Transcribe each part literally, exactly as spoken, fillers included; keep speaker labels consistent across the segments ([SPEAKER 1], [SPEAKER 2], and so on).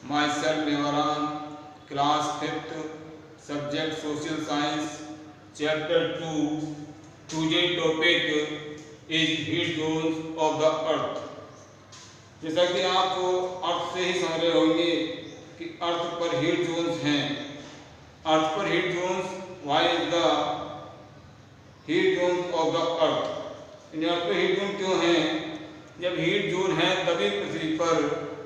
[SPEAKER 1] myself Nevaran, class fifth, subject social science, chapter two. Today's topic is heat zones of the earth. जैसा कि आप अर्थ से ही समझ रहे होंगे कि अर्थ पर हीट जोन्स हैं। अर्थ पर heat zones, why is the heat zones of the earth. In earth पर हीट जोन क्यों हैं? जब हीट जोन है तभी पृथ्वी पर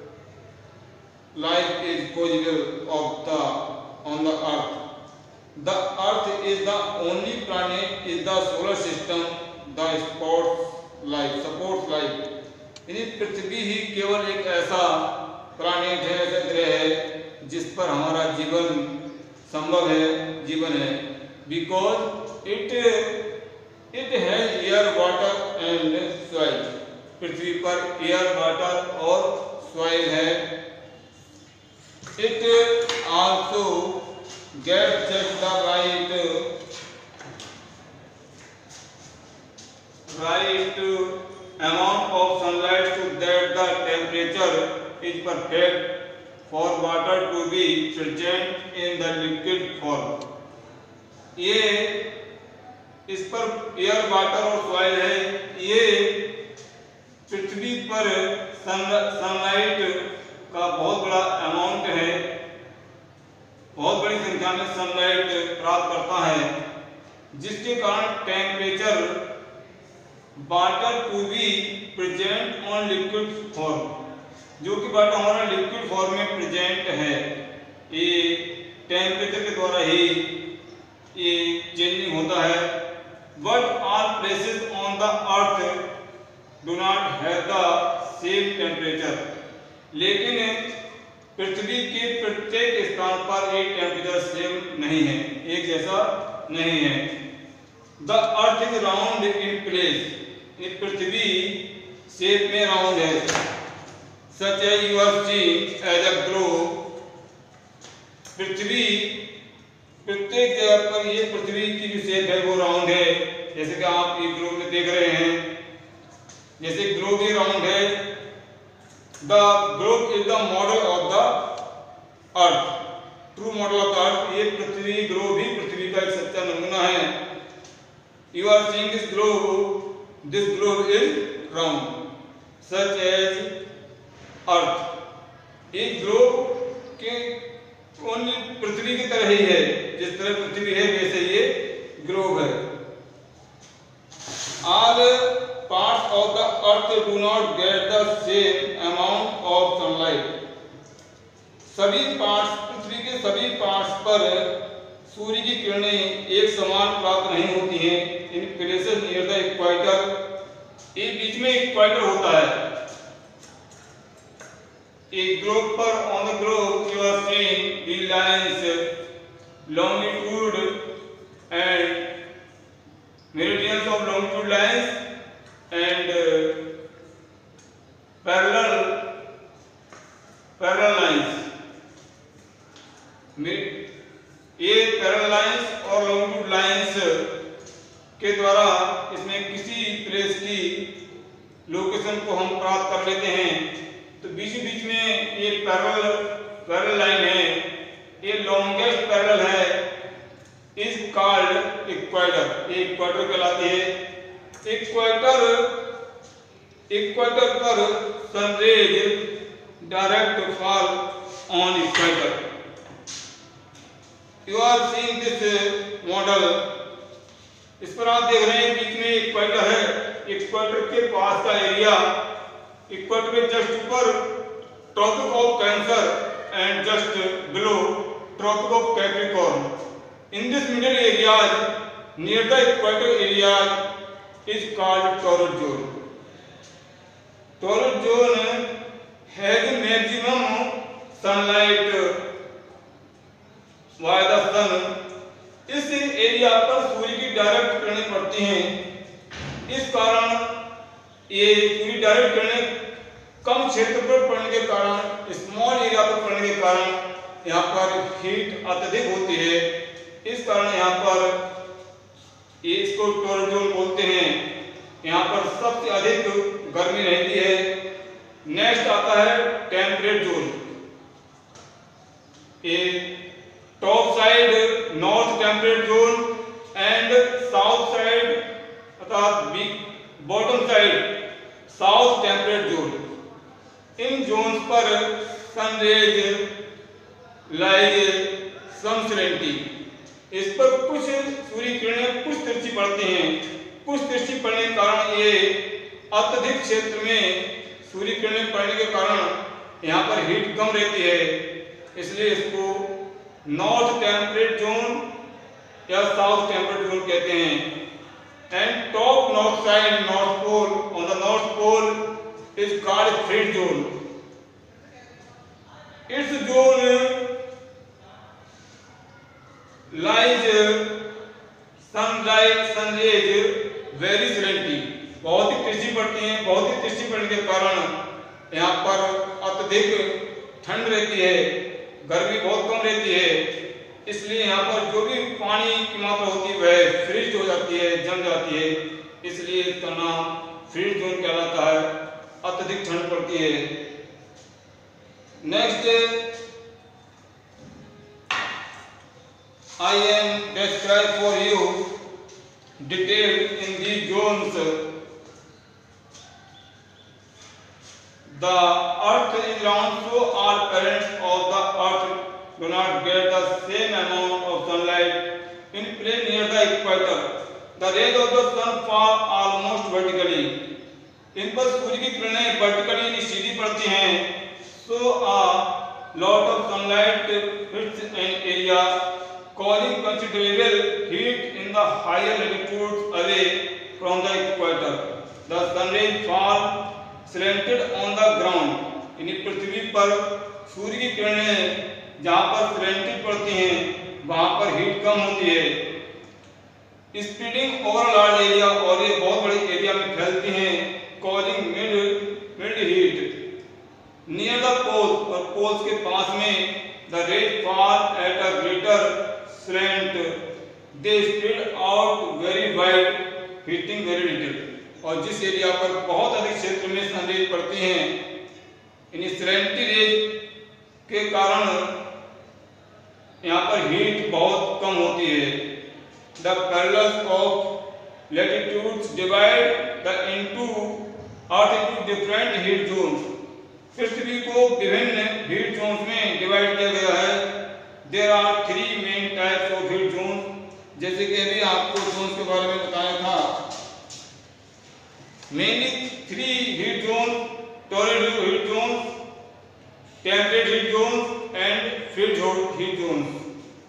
[SPEAKER 1] life is possible of the on the earth. The earth is the only planet is the solar system the supports life supports life यानी पृथ्वी ही केवल एक ऐसा प्लैनेट है, ऐसा ग्रह है जिस पर हमारा जीवन संभव है, जीवन है। Because it it has air, water and soil. पृथ्वी पर एयर, वाटर और सॉइल है। It also gets just the right right amount of sunlight so that the temperature is perfect for water to be present in the liquid form। ये इस पर air, water और soil है। ये पृथ्वी पर sunlight का बहुत बड़ा अमाउंट है, बहुत बड़ी संख्या में सनलाइट प्राप्त करता है, जिसके कारण temperature water to be present on liquid form, जो कि वाटर हमारा लिक्विड फॉर्म में प्रेजेंट है। ये टेम्परेचर के द्वारा ही ये चेंजिंग होता है। But all places on the earth do not have the same temperature. लेकिन पृथ्वी के प्रत्येक स्थान पर एक टेम्परेचर सेम नहीं है, एक जैसा नहीं है। The earth is round in place, ये पृथ्वी शेप में राउंड है। Such as you are seeing as a globe. पृथ्वी प्रत्येक जगह पर ये पृथ्वी की जो शेप है वो राउंड है, जैसे कि आप ये ग्लोब में देख रहे हैं। जैसे ग्लोब ये राउंड है। The globe is the model of the earth, true model of the earth. ये पृथ्वी ग्लोब ही पृथ्वी का एक सच्चा नमूना है। You are seeing this globe, this globe is round such as earth। एक ग्लोब के ओनली पृथ्वी की तरह ही है, जिस तरह पृथ्वी है वैसे ये ग्लोब है। all parts of the earth do not get the same amount of sunlight। सभी पार्ट्स, पृथ्वी के सभी पार्ट्स पर सूर्य की किरणें एक समान प्राप्त नहीं होती हैं। In places near the equator, ये बीच में इक्वेटर होता है। एक ग्लोब पर, on the globe you are seeing the lines longitude and meridians of longitude lines and parallel parallel lines. ये पैरेलल लाइंस और लॉन्गिट्यूड लाइंस के द्वारा इसमें किसी प्लेस की लोकेशन को हम प्राप्त कर लेते हैं। तो बीच बीच में ये पैरेलल पैरेलल लाइन है, ये लॉन्गेस्ट पैरेलल है, इज कॉल्ड इक्वेटर। ये इक्वेटर कहलाती है। इक्वेटर इक्वेटर पर sunrays direct fall on equator. You are seeing this model. इस पर आप देख रहे हैं बीच में इक्वेटर है। इक्वेटर के पास का एरिया, इक्वेटर के जस्ट ऊपर Tropic of Cancer and just below Tropic of Capricorn. In this middle areas near the equator areas is called torrid zone. Torrid zone has maximum sunlight by the sun. इस area पर सूर्य की direct किरणें पड़ती हैं। इस कारण ये सूर्य डायरेक्ट किरणें कम क्षेत्र पर पड़ने के कारण, स्मॉल एरिया पर पड़ने के कारण यहाँ पर हीट अत्यधिक होती है। इस कारण यहाँ पर ये इसको टॉरस जोन बोलते हैं। यहाँ पर सबसे अधिक गर्मी रहती है। नेक्स्ट आता है temperate zone. A top side north temperate zone and south side अर्थात bottom side south temperate zone. इन जोन्स पर सन रेज लाइज सम सलेंटी, इस पर कुछ सूर्य किरणें कुछ तिरछी पड़ती हैं। कुछ तिरछी पड़ने के कारण ये अत्यधिक क्षेत्र में सूर्य किरणें पड़ने के कारण यहाँ पर हीट कम रहती है, इसलिए इसको नॉर्थ टेम्परेट जोन या साउथ टेम्परेट जोन कहते हैं। And top north side North Pole on the North Pole is called frigid zone. Its zone lies sunlight sunrays very slantly, बहुत ही तिरछी पड़ती हैं। बहुत ही तिरछी पड़ने के कारण यहाँ पर अत्यधिक ठंड रहती है, गर्मी बहुत कम रहती है, इसलिए यहाँ पर जो भी पानी की मात्रा होती है वह फ्रीज हो जाती है, जम जाती है, इसलिए इसका नाम फ्रीज जोन कहलाता है। अत्यधिक ठंड पड़ती है। Next I am describe for you detailed in the zones. The earth is round, so all parents of the earth do not get the same amount of sunlight in plane near the equator. The rays of the sun fall almost vertically. इन पर सूर्य की किरणें vertically सीधी पड़ती हैं। So a lot of sunlight hits an area, causing considerable heat in the higher latitudes away from the equator. The sun rays fall slanted on the ground. यानी पृथ्वी पर सूर्य की किरणें जहाँ पर slanted पड़ती हैं वहाँ पर हीट कम होती है। स्प्रेडिंग ओवर लार्ज एरिया, और ये बहुत बड़े एरिया में फैलती हैं, causing mild mild heat near the poles, और पोल्स के पास में the rays fall at a greater slant. They spread out very wide, heating very little. और जिस एरिया पर बहुत अधिक क्षेत्र में सनरेज पड़ती हैं, इन स्लैंटी रेज के कारण यहाँ पर हीट बहुत कम होती है। The parallels of latitudes divide the into earth into different heat zones. पृथ्वी को विभिन्न हीट जोन्स में डिवाइड किया गया है। There are three main types of heat zones, जैसे कि अभी आपको जोन्स के बारे में बताया था। Mainly three heat zones: torrid heat zones, temperate heat zones, and fridge heat zones.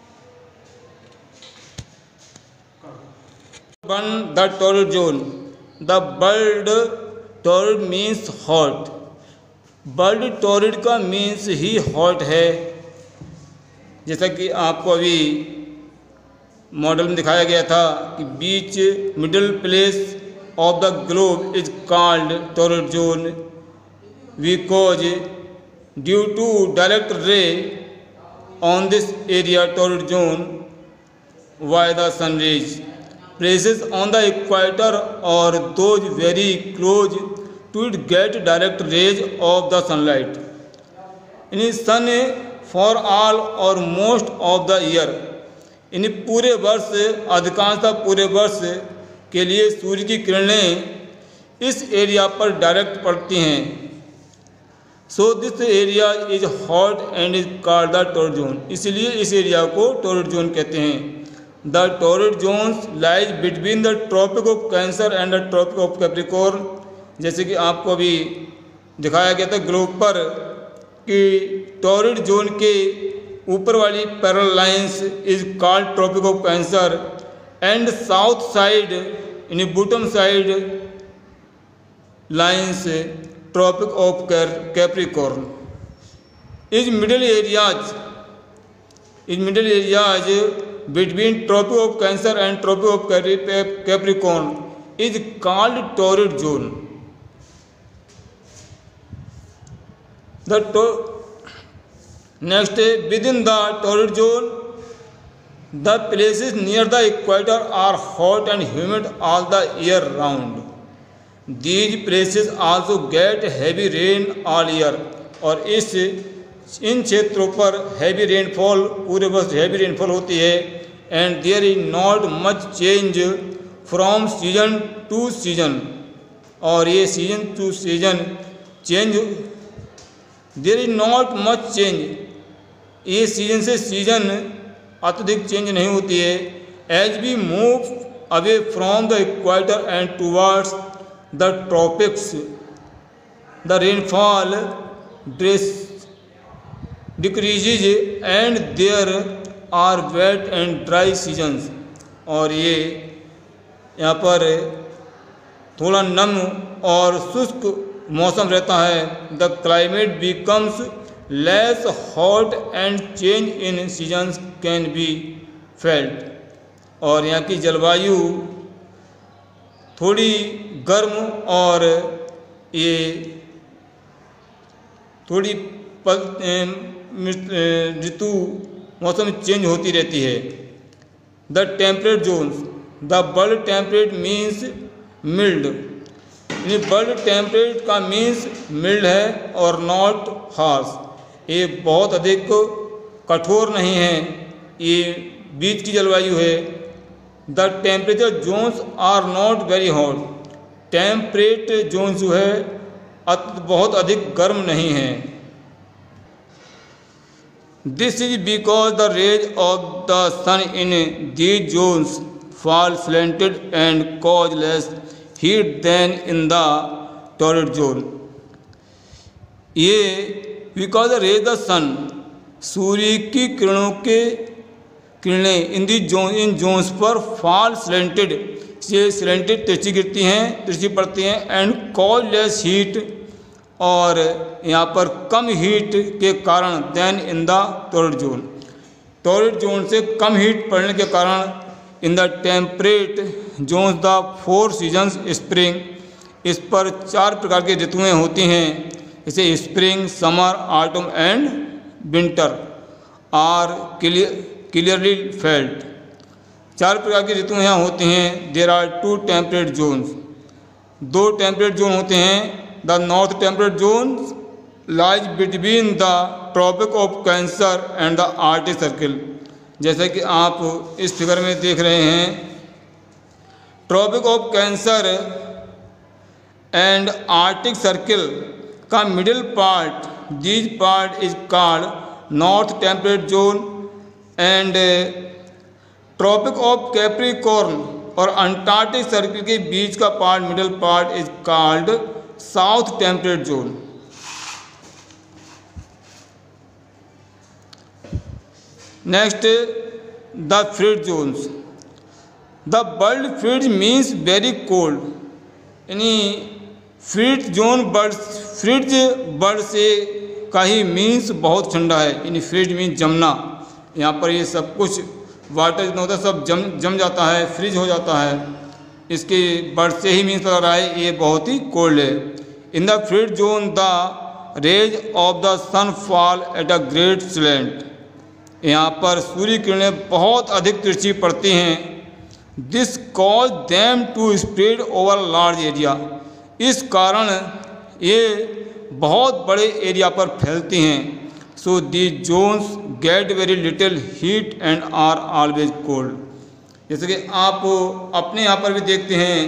[SPEAKER 1] One, the torrid zone. The word torrid means hot. Word torrid का means ही hot है, जैसा कि आपको अभी मॉडल में दिखाया गया था कि बीच middle place of the globe is called torrid zone because due to direct ray on this area torrid zone by the sun rays places on the equator or those very close to it get direct rays of the sunlight in sun for all or most of the year। इन पूरे वर्ष अधिकांशतः पूरे वर्ष के लिए सूर्य की किरणें इस एरिया पर डायरेक्ट पड़ती हैं। So this area is hot and is called the torrid zone, इसलिए इस एरिया को टॉरिड जोन कहते हैं। The torrid zones lies between the Tropic of Cancer and the Tropic of Capricorn, जैसे कि आपको अभी दिखाया गया था ग्लोब पर कि टॉरिड जोन के ऊपर वाली parallel lines is called Tropic of Cancer and south side in bottom side lines tropic of Capricorn. is middle areas is middle areas between tropic of Cancer and tropic of Capricorn is called torrid zone. The to next within the torrid zone, the places near the equator are hot and humid all the year round. These places also get heavy rain all year. और इस
[SPEAKER 2] इन क्षेत्रों पर heavy rainfall, पूरे वर्ष heavy rainfall होती है। And there is not much change from season to season, और ये season to season change, there is not much change, ये सीजन से सीजन अत्यधिक चेंज नहीं होती है। As we move away from the equator and towards the tropics the rainfall dress decreases and there are wet and dry seasons, और ये यहाँ पर थोड़ा नम और शुष्क मौसम रहता है। The climate becomes less hot and change in seasons can be felt, और यहाँ की जलवायु थोड़ी गर्म और ये थोड़ी ऋतु मौसम चेंज होती रहती है। The temperate zones, the world temperate means mild, यानी वर्ल्ड टेम्परेट का मीन्स मिल्ड है और नॉट हार्श, ये बहुत अधिक कठोर नहीं है, ये बीच की जलवायु है। The temperature zones are not very hot, temperate zones जो है बहुत अधिक गर्म नहीं है। This is because the rays of the sun in these zones fall slanted and cause less heat than in the torrid zone। ये because the rays the sun, सूर्य की किरणों के किरणें in the zone in zones पर fall slanted, ये slanted तिरछी गिरती हैं, तिरछी पड़ती हैं। एंड कॉज लेस हीट, और यहाँ पर कम हीट के कारण then in the torrid zone, torrid zone से कम हीट पड़ने के कारण in the temperate zones the four seasons spring, इस पर चार प्रकार की ऋतुएँ होती हैं, जैसे spring, summer, autumn and winter are clearly felt. चार प्रकार की ऋतुएँ यहाँ होती हैं। There are two temperate zones, दो टेम्परेट जोन होते हैं। The north temperate zone lies between the Tropic of Cancer and the Arctic Circle, जैसे कि आप इस फिगर में देख रहे हैं, Tropic of Cancer and Arctic Circle का middle part, this part is called north temperate zone, and Tropic of Capricorn और अंटार्कटिक सर्किल के बीच का part, middle part is called south temperate zone. Next the frigid zones, the world frigid means very cold, यानी frigid zone word frigid word से का ही means बहुत ठंडा है, यानी फ्रीज मीन्स जमना। यहाँ पर ये सब कुछ वाटर जितना होता है सब जम जम जाता है, फ्रीज हो जाता है, इसके बर्ड से ही मीन्स लग रहा है ये बहुत ही कोल्ड है। In the frigid zone the rays of the sun fall at a great slant, यहाँ पर सूर्य किरणें बहुत अधिक तिरछी पड़ती हैं। This cause them to spread over large area, इस कारण ये बहुत बड़े एरिया पर फैलती हैं। So the zones get very little heat and are always cold, जैसे कि आप अपने यहाँ पर भी देखते हैं,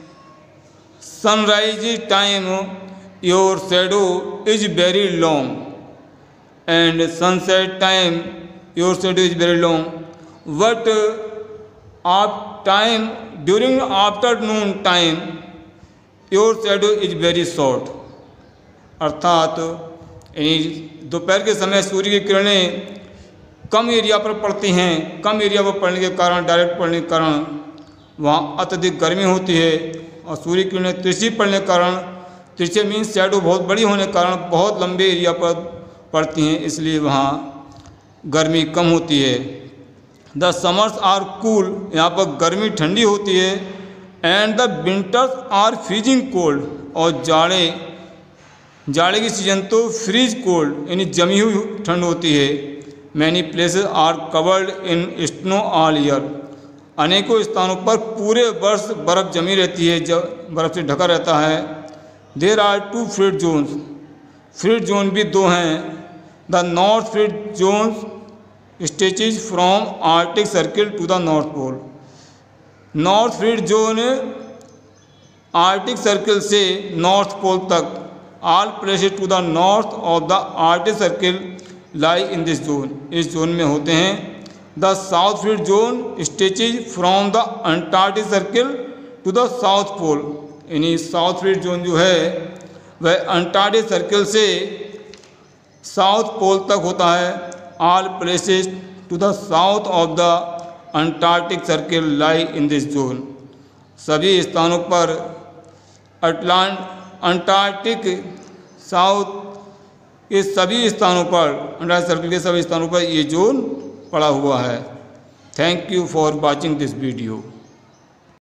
[SPEAKER 2] sunrise time your shadow is very long and sunset time your shadow is very long, but at time during afternoon time your shadow is very short, अर्थात दोपहर के समय सूर्य की किरणें कम एरिया पर पड़ती हैं, कम एरिया पर पड़ने के कारण, डायरेक्ट पड़ने के कारण वहाँ अत्यधिक गर्मी होती है, और सूर्य की किरणें तिरछी पड़ने के कारण, तिरछे मीन्स शैडो बहुत बड़ी होने के कारण बहुत लंबे एरिया पर पड़ती हैं, इसलिए वहाँ गर्मी कम होती है। द समर्स आर कूल, यहाँ पर गर्मी ठंडी होती है। And the winters are freezing cold, और जाड़े जाड़े की सीजन तो फ्रीज कोल्ड यानी जमी हुई ठंड होती है। Many places are covered in snow all year, अनेकों स्थानों पर पूरे वर्ष बर्फ़ जमी रहती है, जब बर्फ़ से ढका रहता है। There are two frigid zones, frigid zone भी दो हैं। The north frigid zone stretches from Arctic Circle to the North Pole. North frigid zone Arctic Circle से नॉर्थ पोल तक, all places to the north of the Arctic Circle lie in this zone, इस zone में होते हैं। The south frigid zone stretches from the Antarctic Circle to the South Pole, यानी south frigid zone जो है वह Antarctic Circle से South Pole तक होता है। All places to the south of the Antarctic Circle lie in this zone, सभी स्थानों पर अटलांट अंटार्कटिक साउथ के सभी स्थानों पर, अंटार्कटिक सर्किल के सभी स्थानों पर ये जोन पड़ा हुआ है। Thank you for watching this video.